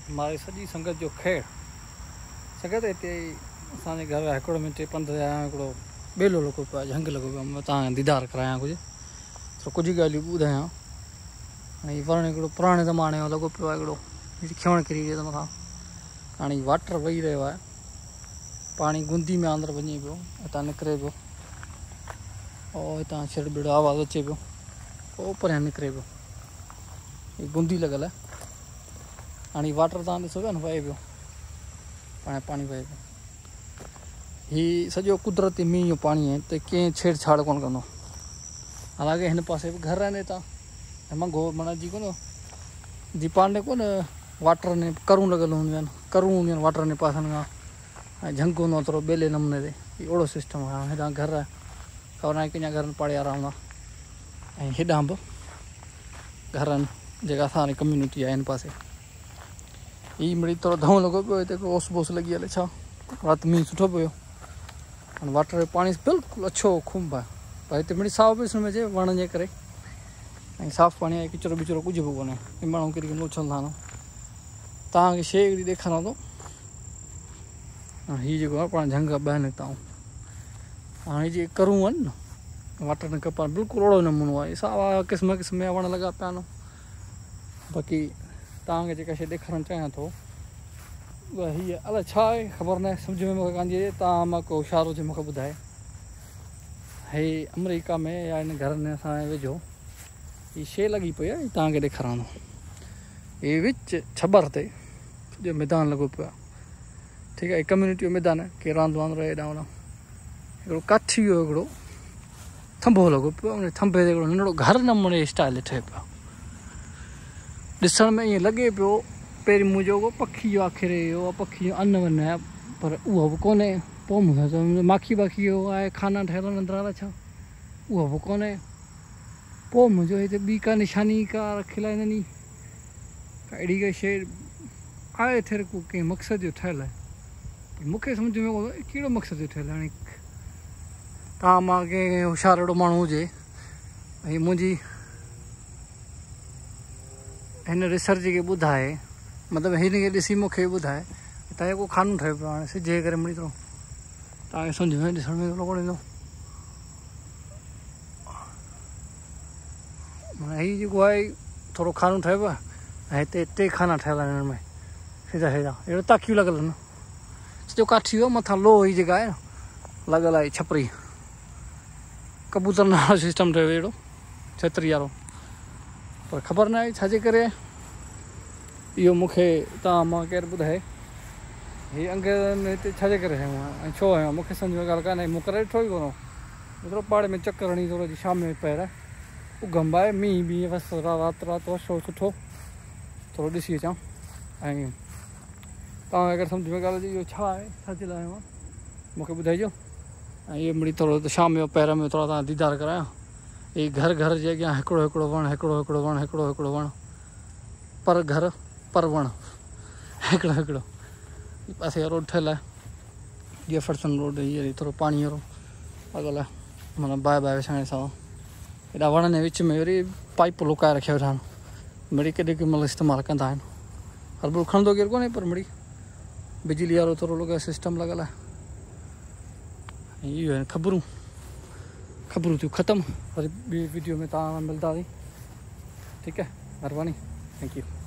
हमारी सॼी संगत जो खैर संगत हिते असांजे घर हिकिड़ो मिंट पंध हिकिड़ो ॿेलो लॻो पियो आहे, झंग लॻो पियो आहे। तव्हां दीदार करायां कुझु त कुझु ॻाल्हियूं ॿुधायां। ऐं वण हिकिड़ो पुराणे ज़माने जो लॻो पियो आहे, हिकिड़ो खिवण किरी वियो मथां। हाणे वाटर वही रहियो आहे, पाणी गुंदी में अंदरि वञे पियो, हितां निकिरे पियो, और हितां छिड़बिड़ो आवाज़ु अचे पियो, पोइ परियां निकिरे पियो। हीअ गुंदी लॻल आहे। हाणे वाटर तव्हां ॾिसो पिया न वहे पियो, पाणी वहे पियो। हीअ सॼो कुदरती मींहं जो पाणी आहे, त कंहिं छेड़छाड़ कोन कंदो। हालांकि हिन पासे बि घर आहिनि हितां मंगो माना जी कोन जी पाणे कोन वाटर ने करूं लॻल हूंदियूं आहिनि, करूं हूंदियूं आहिनि वाटर ने पासनि खां, ऐं झंग हूंदो आहे थोरो ॿेले नमूने ते। हीअ अहिड़ो सिस्टम आहे। हेॾां घर आहे, ख़बर न आहे कंहिंजा घर पड़ियारा हूंदा, ऐं हेॾां बि घर आहिनि जेका असांजी कम्यूनिटी आहे हिन पासे। हीअ मिड़ी थोरो धऊं लॻो पियो, हिते ओस बोस लॻी हले छा, राति मींहुं सुठो पियो। हाणे वाटर जो पाणी बिल्कुलु अछो खुंब आहे, पर हिते मिड़ी साफ़ बि ॾिसण में अचे वणनि जे करे, ऐं साफ़ु पाणी आहे, किचिरो विचिरो कुझु बि कोन्हे। माण्हू किरी उछलंदा आहिनि। तव्हांखे शइ हिकिड़ी ॾेखारियां थो। हीअ जेको आहे पाण झंग ॿाहिरि निकिता। हाणे जेके करूं आहिनि न वाटर न कपा बिल्कुलु ओड़ो नमूनो आहे। सावा क़िस्म क़िस्म जा वण लॻा पिया आहिनि। बाक़ी तव्हांखे जेका शइ ॾेखारणु चाहियां थो उहा हीअ अलाए छा आहे, ख़बर न आहे, सम्झ में मूंखे कान थी अचे। तव्हां मां को इशारो हुजे मूंखे ॿुधाए। हे अमेरिका में या हिन घर में असांजे वेझो हीअ शइ लॻी पई आहे, तव्हांखे ॾेखारां थो। हीअ विच छबर ते सॼो मैदान लॻो पियो आहे, ठीकु आहे। कम्यूनिटी जो मैदान आहे, केरु रांदि वांदि रहे हेॾां होॾां। हिकिड़ो काठी जो हिकिड़ो थंभो लॻो पियो आहे, उन थंभे ते हिकिड़ो नंढिड़ो घर नमूने स्टाइल ठहे पियो। ॾिसण में ईअं लॻे पियो पहिरीं मुंहिंजो उहो पखी जो आख़िर इहो पखी जो अन वन आहे, पर उहो बि कोन्हे। पोइ मूंखे सम्झ माखी बाखी जो आहे खाना ठहियल नंढिड़ा अलाए छा, उहो बि कोन्हे। पोइ मुंहिंजो हिते ॿी का निशानी का रखियल आहे हिननि का अहिड़ी का शइ आहे थिए को कंहिं मक़सद जो ठहियल आहे, मूंखे सम्झ में कोन कहिड़ो मक़सद जो ठहियल आहे। हाणे तव्हां मां कंहिं होशियारु अहिड़ो माण्हू हुजे ऐं मुंहिंजी हिन रिसर्च खे ॿुधाए, मतिलबु हिन खे ॾिसी मूंखे ॿुधाए हितां जेको खानो ठहे पियो हाणे सिज जे करे मिड़ी थोरो तव्हांखे सम्झ में ॾिसण में थोरो कोन ईंदो। माना हीअ जेको आहे थोरो खानो ठहे पियो आहे, ऐं हिते टे खाना ठहियल आहिनि हिन में सिधा सिधा अहिड़ो ताकियूं लॻल आहिनि। सॼो काठी वियो मथां लो ही जेका आहे न लॻल आहे छपरी, कबूतर नालो सिस्टम ठहियो अहिड़ो छतरी वारो, पर ख़बर न आहे छाजे करे इहो मूंखे तव्हां मां केरु ॿुधाए। हीअ अंग्रेज़नि हिते छाजे करे हयूं ऐं छो हयूं मूंखे सम्झ में ॻाल्हि कान्हे। मूं करे ॾिठो ई कोन, एतिरो पाड़े में चकर हणी थोरो शाम में पहिरियां उगम आहे मींहुं ॿींहुं बसि राति वसो सुठो थोरो ॾिसी अचां। ऐं तव्हांखे अगरि सम्झ में ॻाल्हि इहो छा आहे छाजे लाइ आहे मूंखे ॿुधाइजो। ऐं इहो मिड़ी थोरो शाम जो पहिरियों में थोरो तव्हां दीदार करायां। हीअ घर जे अॻियां हिकिड़ो हिकिड़ो वणु हिकिड़ो वणु पर घर पर वणु हिकिड़ो हिकिड़ो पासे रोड ठहियल आहे जेफरसन रोड। हीअ थोरो पाणी वारो लॻल आहे, माना बाहि विछाइण सां हेॾा वणनि जे विच में वरी पाइप लुकाए रखिया वेठा आहिनि, मिड़ी केॾी केॾी महिल इस्तेमालु कंदा आहिनि। हर खणंदो केरु कोन्हे, पर मिड़ी बिजली वारो थोरो लॻो सिस्टम लॻल आहे। इहो आहिनि ख़बरूं थियूं ख़तमु। वरी ॿी वीडियो में तव्हां मिलंदासीं, ठीकु आहे। महिरबानी, थैंक यू।